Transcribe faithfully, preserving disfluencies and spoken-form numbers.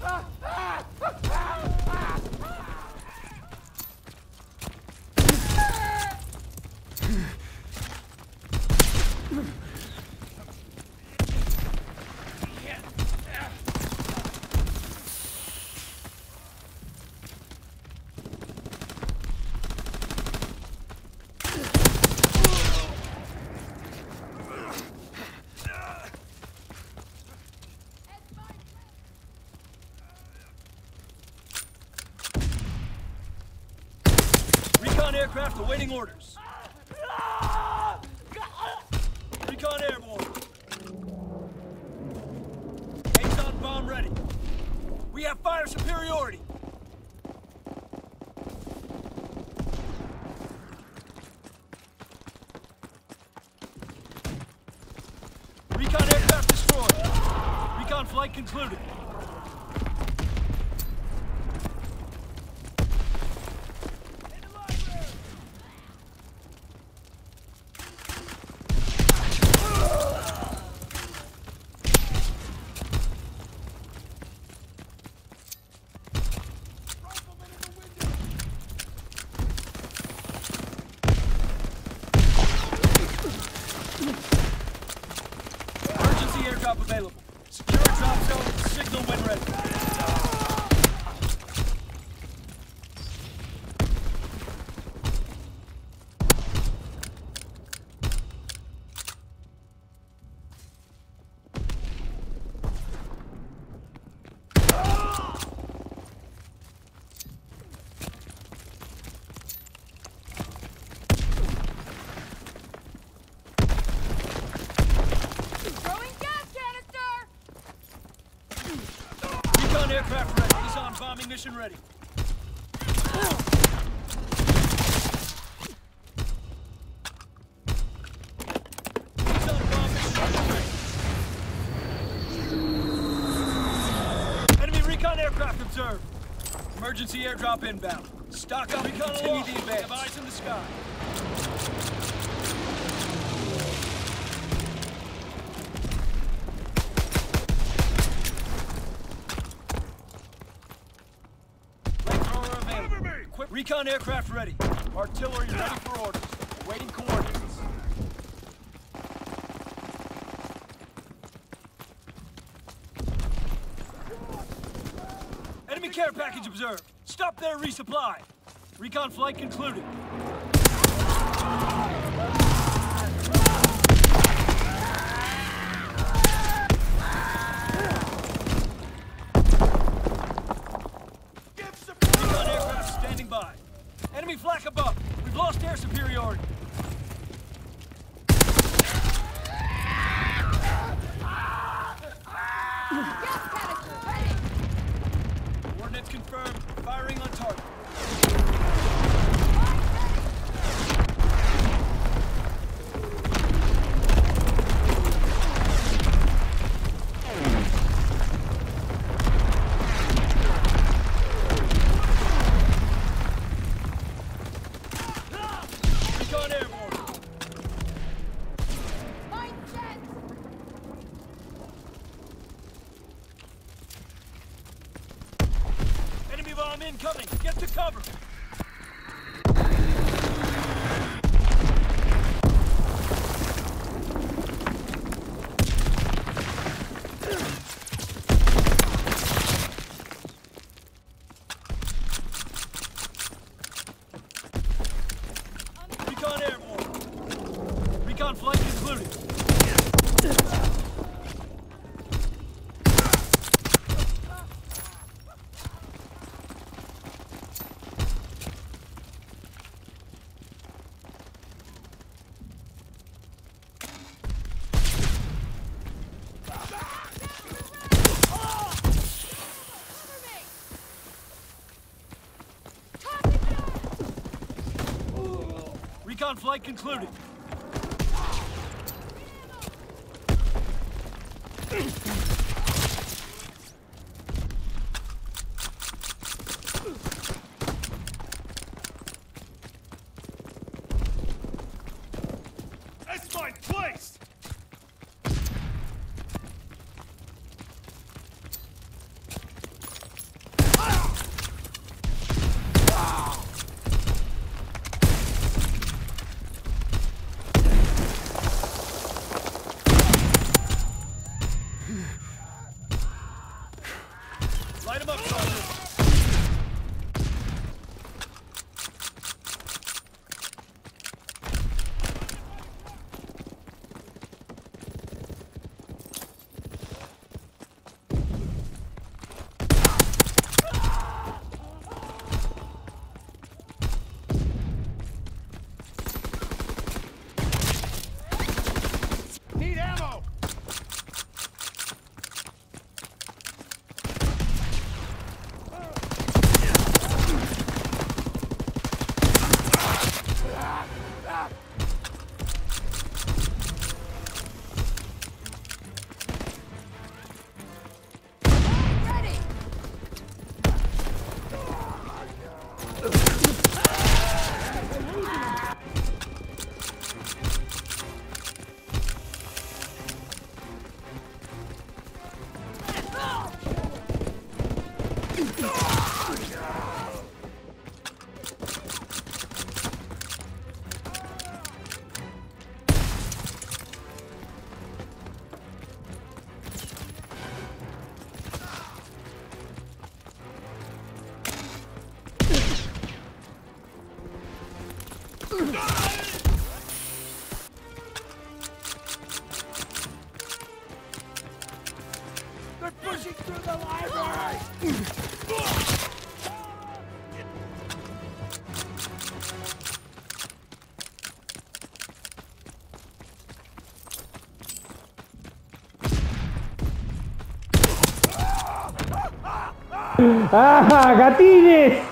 Aircraft awaiting orders. Recon airborne. Aton bomb ready. We have fire superiority. Recon aircraft destroyed. Recon flight concluded. Airdrop available. Secure drop zone. Signal when ready. Aircraft ready. He's on bombing mission ready. He's on bomb mission ready. Enemy recon aircraft observed. Emergency airdrop inbound. Stock up and continue the advance. Have eyes in the sky. Recon aircraft ready. Artillery ready for orders. Awaiting coordinates. Enemy care package observed. Stop there, resupply. Recon flight concluded. By. Enemy flak above. We've lost air superiority. Coordinates confirmed. Firing on target. Bomb incoming! Get to cover! Recon airborne. Recon flight concluded. Recon flight concluded. That's my place! Light him up, Sergeant. Need ammo! They're pushing through the library! ¡Ah, gatines!